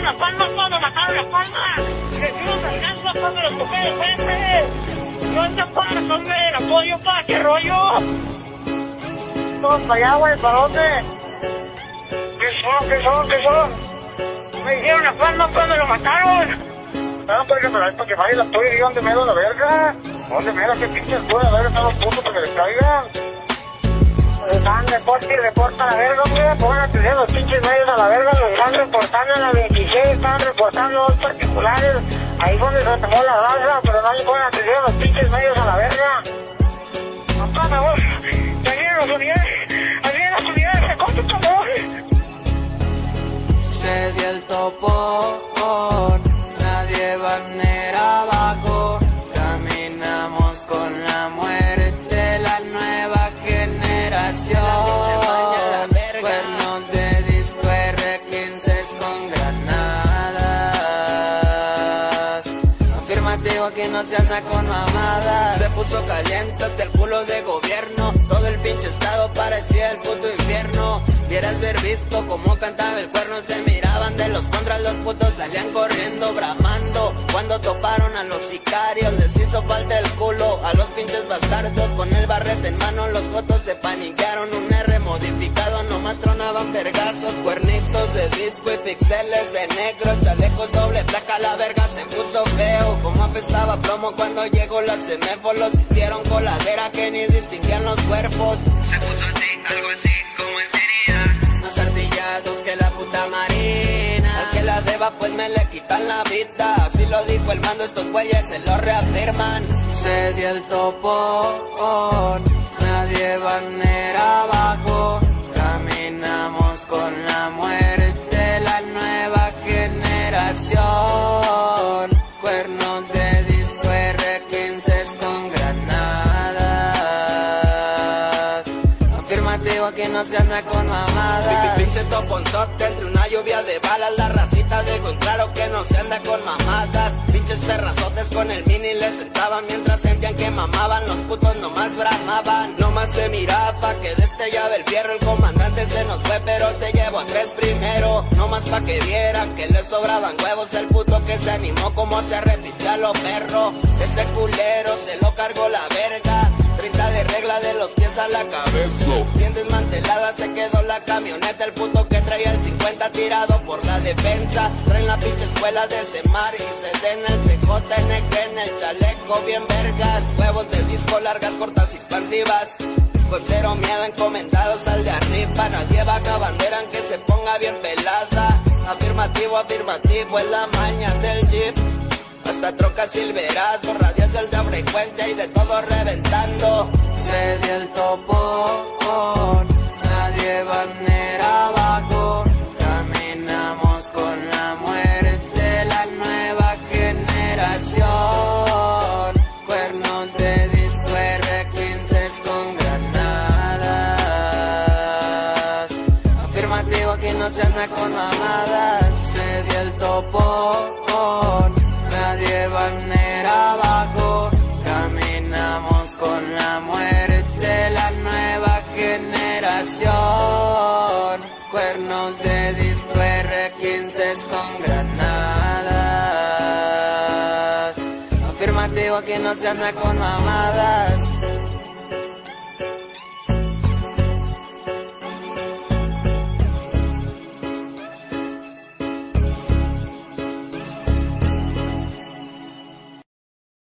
hicieron la palma cuando mataron la palma. Le hicieron venganza cuando los toqué de frente. ¿Dónde para, hombre? ¿El apoyo para qué rollo? Todos para allá, güey, ¿para dónde? ¿Qué son? Me hicieron la palma cuando lo mataron. No, porque para que vaya la estoy y ¿dónde me da la verga? ¿Dónde me da? ¿Qué pinches puede haber? Están los puntos para que les caigan. Están reporta a la verga, hombre. Pongan atención los pinches medios a la verga. Los están reportando en la 26, están reportando dos particulares. Ahí donde se tomó la raza, pero no le ponen atención los pinches medios a la verga. Papá, me voy. Ya vienen las unidades, se corta tu amor. Se dio el topón, nadie bandera abajo. Caminamos con la muerte, la nueva generación. Cuernos de disco R15 con granadas. Afirmativo que no se anda con mamadas. Se puso caliente hasta el culo de gobierno. Todo el pinche estado parecía el puto infierno. Vieras ver visto cómo cantaba el cuerno. Se miraban de los contras, los putos salían corriendo, bramando. Cuando toparon a los sicarios les hizo falta el culo. A los pinches bastardos con el barrete en mano, los gotos se paniquearon. Un R modificado, nomás tronaban vergazos. Cuernitos de disco y pixeles de negro. Chalecos doble placa, la verga se puso feo. Como apestaba plomo cuando llegó la CEMEFO. Los hicieron coladera que ni distinguían los cuerpos. Se puso así, algo así como en Siria. Más artillados que la puta marina. Al que la deba pues me le quitan la vida. Así lo dijo el mando, estos güeyes se lo reafirman. Se dio el topón, nadie bandera abajo. Caminamos con la muerte, la nueva generación. Cuernos de disco R15 con granadas. Afirmativo que no se anda con mamadas. Pinche toponzote entre una lluvia de balas. La racita dejó en claro que no se anda con mamadas. Pinches perrazotes con el mini les sentaban mientras sentían que mamaban. Los putos nomás bramaban. Nomás se miraba que destellaba el fierro. El comandante se nos fue pero se llevó a 3 primero. Nomás pa' que vieran que le sobraban huevos. El puto que se animó como se repitió a los perros. Ese culero se lo cargó la verga. 30 de regla de los pies a la cabeza. Bien desmantelada se quedó la camioneta. El puto que traía el 50 tirado por la defensa. Traen la pinche escuela de Semar y se den el CJNG en el chaleco bien vergas. Huevos de disco largas, cortas, expansivas. Con cero miedo encomendados al de arriba. Nadie baja bandera aunque se ponga bien pelada. Afirmativo, afirmativo es la maña del jeep. Hasta trocas Silverado, radios de alta frecuencia y de todo reventando. Se dio el topón, nadie bandera abajo. Caminamos con la muerte, la nueva generación. Cuernos de disco R15 con granadas. Afirmativo que no se anda con mamadas. Se dio el topón, nadie bandera abajo. Caminamos con la muerte, la nueva generación. Cuernos de disco R15 con granadas. Afirmativo que no se anda con mamadas.